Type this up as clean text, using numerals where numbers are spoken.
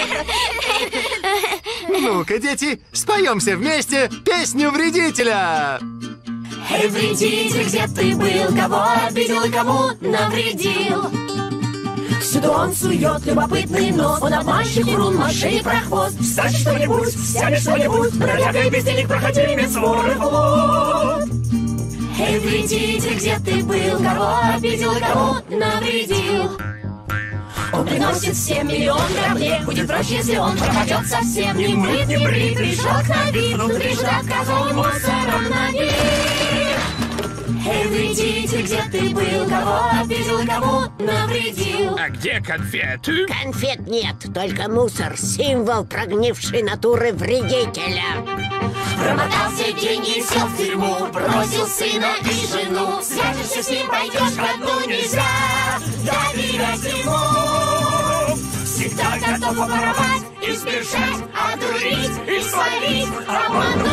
Ну-ка, дети, споемся вместе песню вредителя. Эй, вредитель, где ты был? Кого обидел и кому навредил? Всюду он сует любопытный нос. Он обманщик, врун, мошенник, прохвост. Встань что-нибудь, сядь что-нибудь. Бродяга и бездельник, проходимец, вор и плут. Эй, вредитель, где ты был? Кого обидел и кому навредил? Он приносит всем миллион граблей. Будет проще, если он пропадет совсем. Не мыт, не брит, решок набит. Внутри ждать козол мусором набит. Эй, вредитель, где ты был? Кого обидел и кому навредил? А где конфеты? Конфет нет, только мусор. Символ прогнившей натуры вредителя. Промотался деньги, сел в тюрьму. Бросил сына и жену. Свяжешься с ним, пойдешь ко дну, нельзя доверять ему. Всегда готов воровать и сбежать, одурить и свалить, обмануть.